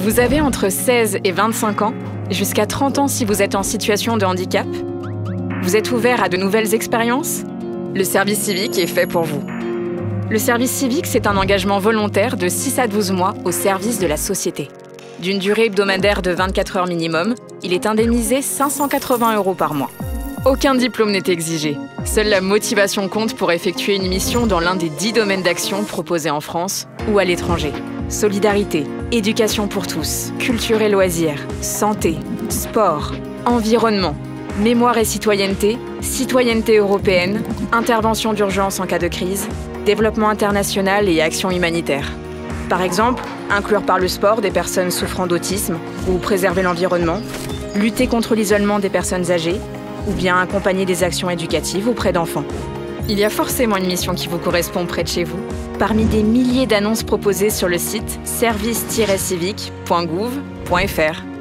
Vous avez entre 16 et 25 ans, jusqu'à 30 ans si vous êtes en situation de handicap. Vous êtes ouvert à de nouvelles expériences? Le service civique est fait pour vous. Le service civique, c'est un engagement volontaire de 6 à 12 mois au service de la société. D'une durée hebdomadaire de 24 heures minimum, il est indemnisé 580 € par mois. Aucun diplôme n'est exigé. Seule la motivation compte pour effectuer une mission dans l'un des 10 domaines d'action proposés en France ou à l'étranger. Solidarité, éducation pour tous, culture et loisirs, santé, sport, environnement, mémoire et citoyenneté, citoyenneté européenne, intervention d'urgence en cas de crise, développement international et action humanitaire. Par exemple, inclure par le sport des personnes souffrant d'autisme ou préserver l'environnement, lutter contre l'isolement des personnes âgées ou bien accompagner des actions éducatives auprès d'enfants. Il y a forcément une mission qui vous correspond près de chez vous, parmi des milliers d'annonces proposées sur le site service-civique.gouv.fr.